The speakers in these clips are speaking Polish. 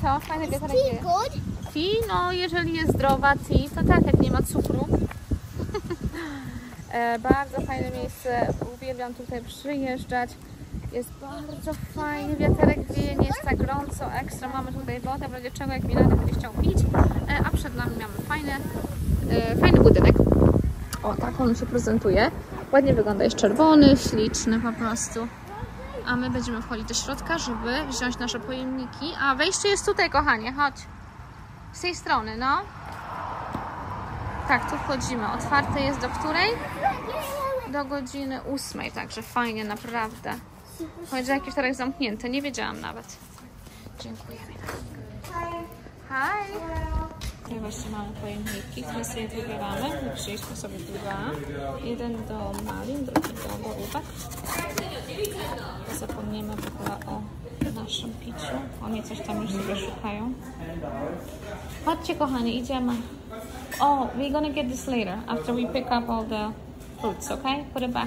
Co? Fajny wiaterek wieje. Tea? No, jeżeli jest zdrowa tea, to tak, jak nie ma cukru. Bardzo fajne miejsce. Uwielbiam tutaj przyjeżdżać. Jest bardzo fajnie, wiaterek wieje, nie jest tak gorąco, ekstra. Mamy tutaj wodę, w razie czego jak Milanek będzie chciał pić. A przed nami mamy fajny budynek. O, tak on się prezentuje. Ładnie wygląda, jest czerwony, śliczny po prostu. A my będziemy wchodzić do środka, żeby wziąć nasze pojemniki. A wejście jest tutaj, kochanie, chodź. Z tej strony, no. Tak, tu wchodzimy. Otwarte jest do której? Do godziny 8, także fajnie, naprawdę. Chodź, że jakiś teraz zamknięte, nie wiedziałam nawet. Dziękujemy. Hi. Tutaj właśnie mamy pojemniki, które sobie wybieramy. Wzięliśmy sobie dwa. Jeden do malin, drugi do borówek. Zapomnimy w ogóle o naszym piciu. Oni coś tam już sobie szukają. Chodźcie, kochani, idziemy. Oh, we're gonna get this later, after we pick up all the fruits, okay? Put it back.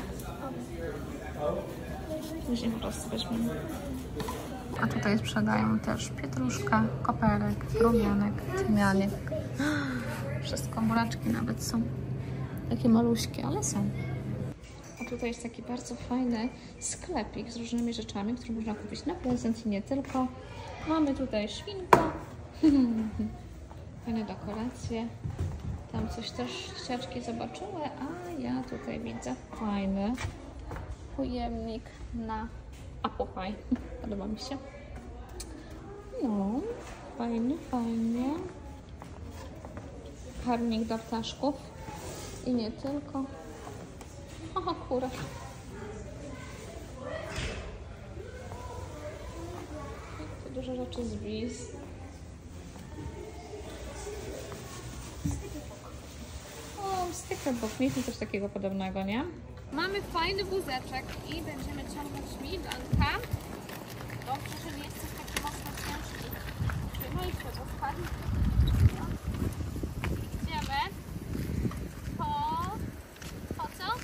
Później po prostu weźmiemy. A tutaj sprzedają też pietruszka, koperek, rumianek, tymianek. Wszystko, buraczki nawet są. Takie maluśkie, ale są. A tutaj jest taki bardzo fajny sklepik z różnymi rzeczami, które można kupić na prezent i nie tylko. Mamy tutaj świnkę. Fajne dekoracje. Tam coś też ściaczki zobaczyły, a ja tutaj widzę fajny pojemnik na apple pie. Podoba mi się. No, fajnie, fajnie. Karmnik dla ptaszków. I nie tylko. Aha, kura. To dużo rzeczy z wiz. O, sticker book. Mieliśmy coś takiego podobnego, nie? Mamy fajny wózeczek i będziemy ciągnąć Milanka. Dobrze, że nie jest coś taki mocno ciężki. Trzymaj się, bo spadnie. Idziemy. Po co?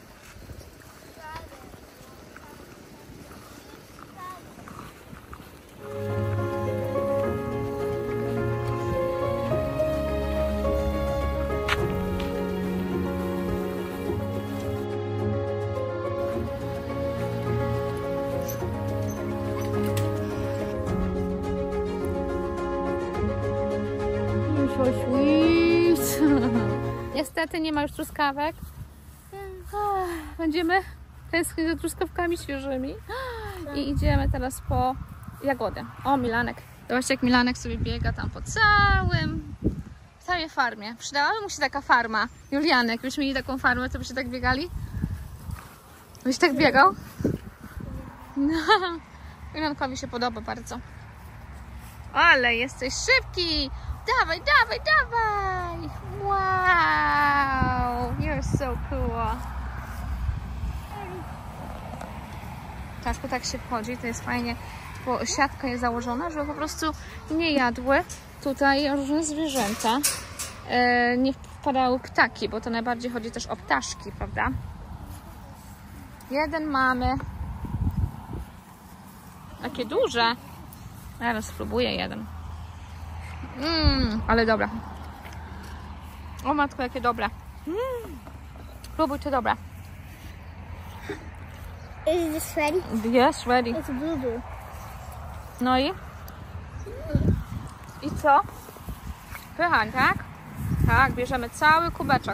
Niestety nie ma już truskawek. Będziemy tęsknić za truskawkami świeżymi. I idziemy teraz po jagody. O, Milanek. Zobaczcie, jak Milanek sobie biega tam po całej farmie. Przydałaby mu się taka farma. Julianek, gdybyśmy mieli taką farmę, to byście tak biegali? Byś tak biegał? No. Milankowi się podoba bardzo. Ale jesteś szybki! Dawaj, dawaj, dawaj! Wow! You're so cool! Czaszku, tak się wchodzi, to jest fajnie, bo siatka jest założona, żeby po prostu nie jadły tutaj różne zwierzęta. Nie wpadały ptaki, bo to najbardziej chodzi też o ptaszki, prawda? Jeden mamy. Takie duże. Teraz spróbuję jeden. Ale dobra. O matko, jakie dobre. Próbuj, to dobre. Is this ready? Yes, ready. It's blue. No i? I co? Pychań, tak? Tak, bierzemy cały kubeczek.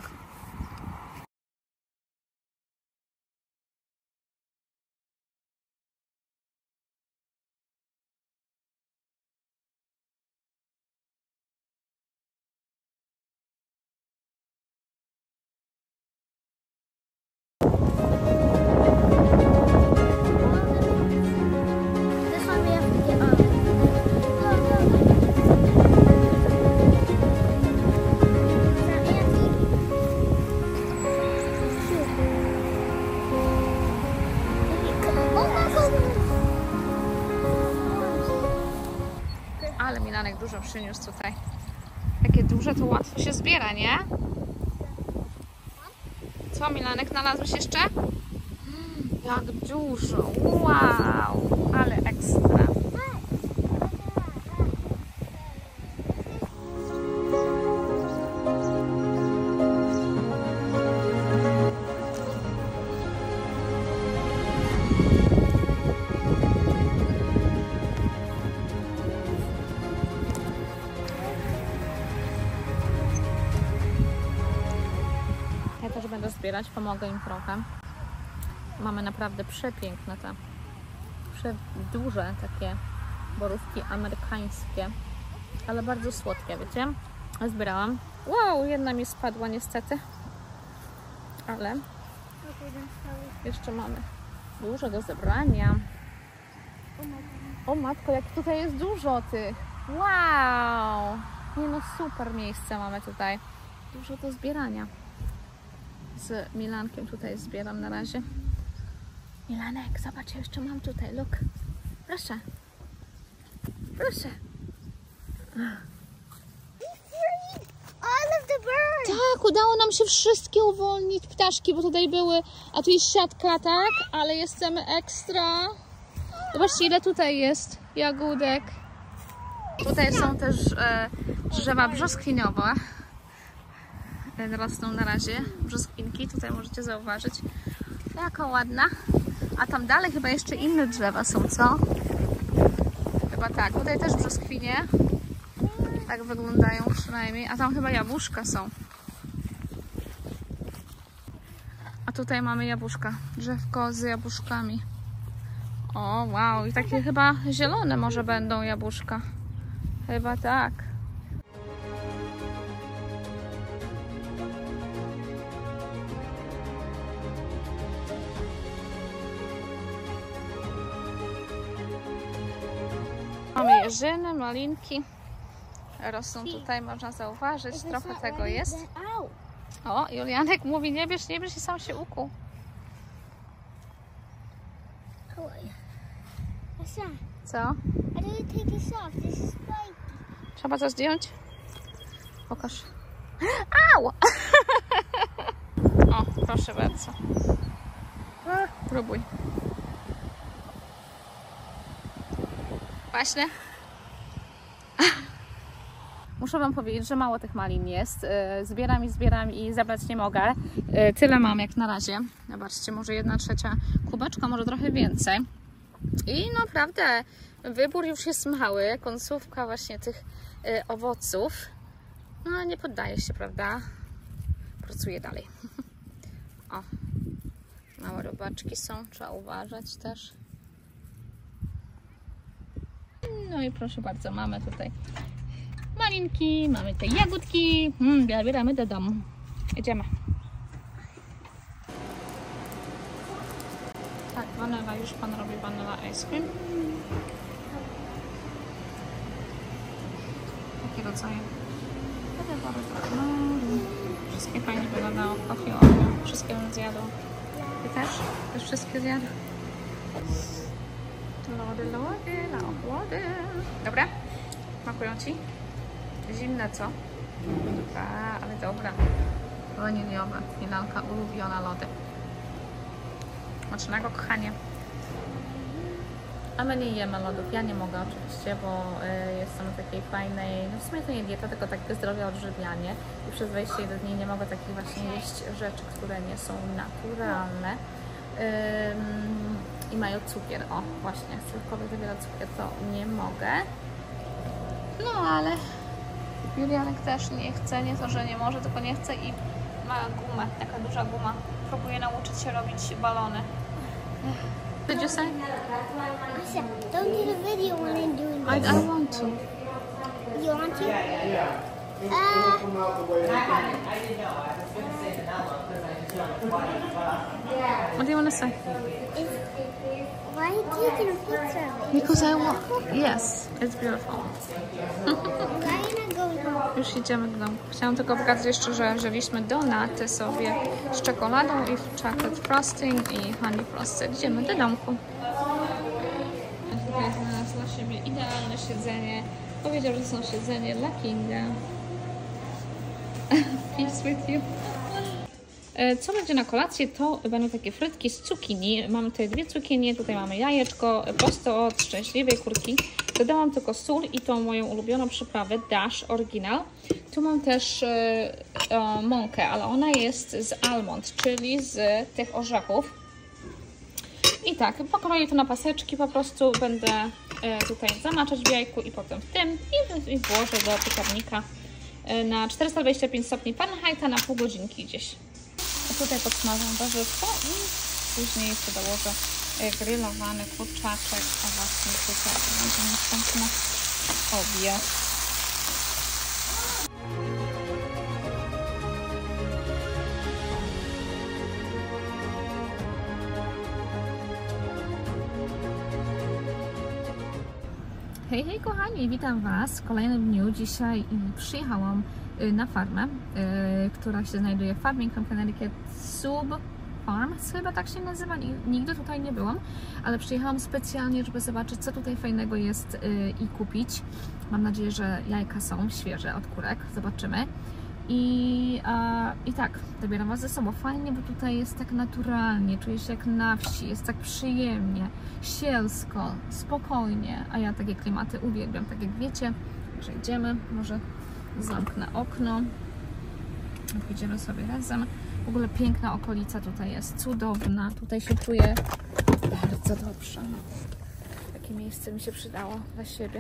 Ale Milanek dużo przyniósł tutaj. Takie duże, to łatwo się zbiera, nie? Co, Milanek, znalazłeś jeszcze? Jak dużo! Wow! Ale ekstra! razie będę zbierać, pomogę im trochę. Mamy naprawdę przepiękne te, duże takie borówki amerykańskie, ale bardzo słodkie, wiecie? Zbierałam. Wow, jedna mi spadła niestety, ale jeszcze mamy dużo do zebrania. O matko, jak tutaj jest dużo tych. Wow! Nie no, super miejsce mamy tutaj. Dużo do zbierania. Z Milankiem tutaj zbieram na razie. Milanek, zobacz, jeszcze mam tutaj, look. Proszę. Proszę. All of the birds. Tak, udało nam się wszystkie uwolnić ptaszki, bo tutaj były, a tu jest siatka, tak? Ale jestem ekstra. Zobaczcie, ile tutaj jest jagódek. Tutaj są też drzewa brzoskwiniowe. Rosną na razie brzoskwinki, tutaj możecie zauważyć. Jaka ładna. A tam dalej chyba jeszcze inne drzewa są, co? Chyba tak, tutaj też brzoskwinie. Tak wyglądają przynajmniej. A tam chyba jabłuszka są. A tutaj mamy jabłuszka. Drzewko z jabłuszkami. O, wow. I takie chyba zielone może będą jabłuszka. Chyba tak. Mamy jeżyny, malinki. Rosną tutaj, można zauważyć. Trochę tego jest. O, Julianek mówi, nie bierz i sam się ukuł. Co? Trzeba to zdjąć? Pokaż. Au! O, proszę bardzo. Próbuj. Właśnie. Muszę wam powiedzieć, że mało tych malin jest. Zbieram i zabrać nie mogę. Tyle mam jak na razie. Zobaczcie, może 1/3 kubeczka, może trochę więcej. I naprawdę wybór już jest mały. Końcówka właśnie tych owoców. No nie poddaje się, prawda? Pracuję dalej. O, małe robaczki są, trzeba uważać też. No i proszę bardzo, mamy tutaj malinki, mamy te jagódki. Zabieramy do domu. Idziemy. Tak, vanilla, już pan robi vanilla ice cream. Jakie rodzaje? Wszystkie fajnie wyglądało. Coffee Oreo. Wszystkie bym zjadła. Ty też? Też wszystkie zjadł? Lody, na ochłody. Dobra? Smakują ci? Zimne, co? Ale dobra. Waniliowe. Milanka ulubiona lody. Smacznego, kochanie. A my nie jemy lodów. Ja nie mogę oczywiście, bo jestem na takiej fajnej, no w sumie to nie dieta, tylko takie zdrowe odżywianie. I przez 21 dni nie mogę takich właśnie jeść rzeczy, które nie są naturalne. I mają cukier. O, właśnie, jak cokolwiek zawiera cukier, to nie mogę. No, ale Julianek też nie chce, nie to, że nie może, tylko nie chce i ma gumę, taka duża guma. Próbuje nauczyć się robić balony. Did you say? Don't do the video when I'm doing this. I want to. You want to? What do you want to say? Why are you taking a picture of it? Because I want. Yes, it's beautiful. Why are you not going home? Już idziemy do domu. Chciałam tylko pokazać jeszcze, że wzięliśmy donaty sobie z czekoladą i chocolate frosting i honey frosted. Idziemy do domku. Tutaj znalazł dla siebie idealne siedzenie. Powiedział, że są siedzenie dla Kinga. Peace with you. Co będzie na kolację, to będą takie frytki z cukinii. Mamy tutaj 2 cukinie, tutaj mamy jajeczko, prosto od szczęśliwej kurki. Dodałam tylko sól i tą moją ulubioną przyprawę, Dash Original. Tu mam też mąkę, ale ona jest z almond, czyli z tych orzechów. I tak, pokroję to na paseczki, po prostu będę tutaj zamaczać w jajku i potem w tym i włożę do piekarnika na 425 stopni Fahrenheita na pół godzinki gdzieś. tutaj podsmażam warzywko i później jeszcze dołożę grillowany kurczaczek, a właśnie tutaj będzie następny obiad. Hej, hej kochani, witam Was w kolejnym dniu. Dzisiaj przyjechałam na farmę, która się znajduje w Farmington, Connecticut Sub Farms, chyba tak się nazywa. Nigdy tutaj nie byłam, ale przyjechałam specjalnie, żeby zobaczyć, co tutaj fajnego jest i kupić. Mam nadzieję, że jajka są świeże od kurek, zobaczymy. I tak, zabieram Was ze sobą. Fajnie, bo tutaj jest tak naturalnie, czuję się jak na wsi, jest tak przyjemnie, sielsko, spokojnie, a ja takie klimaty uwielbiam, tak jak wiecie. Także idziemy, może zamknę okno, pójdziemy sobie razem. W ogóle piękna okolica tutaj jest, cudowna, tutaj się czuję bardzo dobrze. Takie miejsce mi się przydało dla siebie.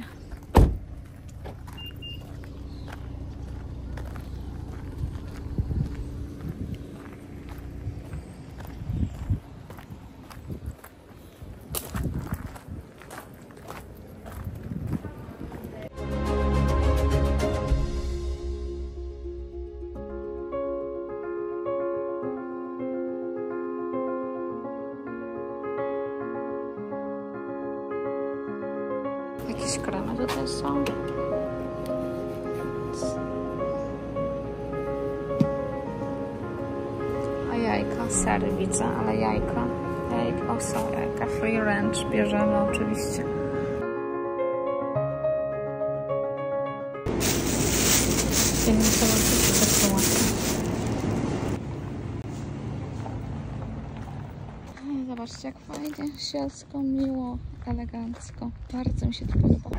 Jakieś kremy tutaj są. A jajka, sery widzę, ale jajka. O, są jajka. Free range bierzemy oczywiście. Zobaczcie, jak fajnie, sielsko, miło, elegancko. Bardzo mi się to podoba.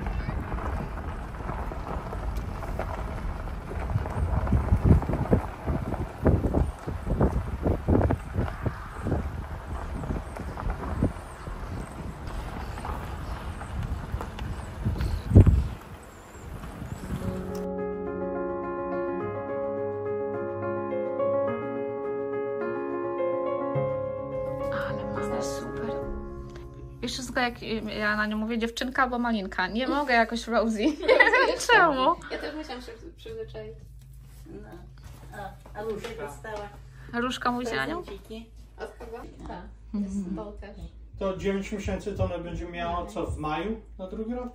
Super. Wiesz wszystko, jak ja na nią mówię, dziewczynka albo malinka. Nie mogę jakoś Rosie. Czemu? Ja też musiałam się przyzwyczaić. No. A Róża dostała Różka mówicie na nią? prezenciki. Od kogo? Tak. Jest to też. To 9 miesięcy to ona będzie miała co, w maju na drugi rok?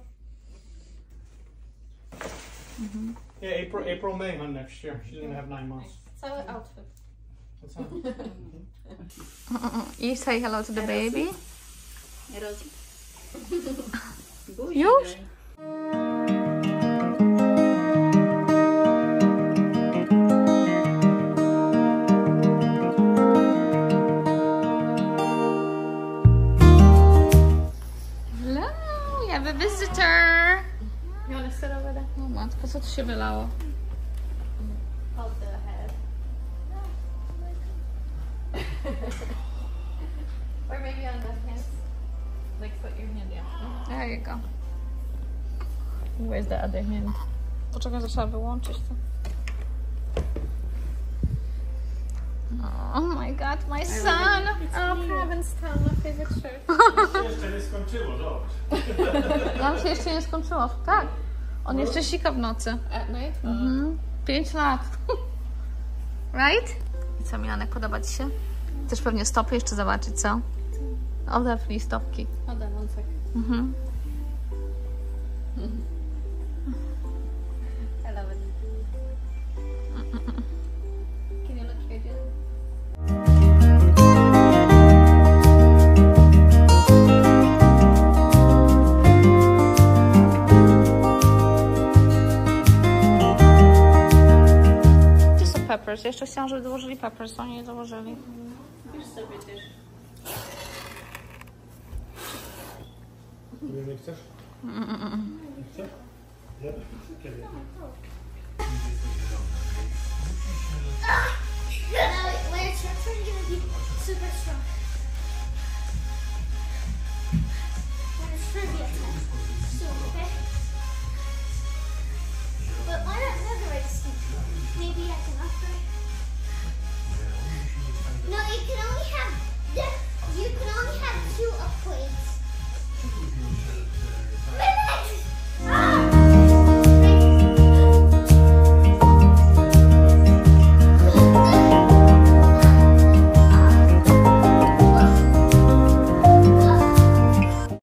Yeah, April, May on next year. She's gonna have 9 months. Cały outfit. What's that? I say hello to the baby. Rozi. Już? Hello, we have a visitor. You want to sit over there? O matko, co tu się wylało? Hold the head. Or maybe on the hands. Like put your hand down. There you go. Where's the other hand? Poczekaj, trzeba wyłączyć to. Oh my god, my son! Oh, Provincetown, my favorite shirt. Jeszcze nie skończyło, dobrze. Nam się jeszcze nie skończyło. Tak. On jeszcze sika w nocy. At night? 5 lat. Right? I co, Milanek, podoba Ci się? Chcesz pewnie stopy jeszcze zobaczyć, co? Odepnij stopki. Hold on one second. I love it. Can you look straight in? Gdzie są peppers? Jeszcze chciałam, żeby dołożyli peppers, oni nie dołożyli. Już sobie też. Nie chcesz? Nie chcesz? Nie? Kiedy? Where's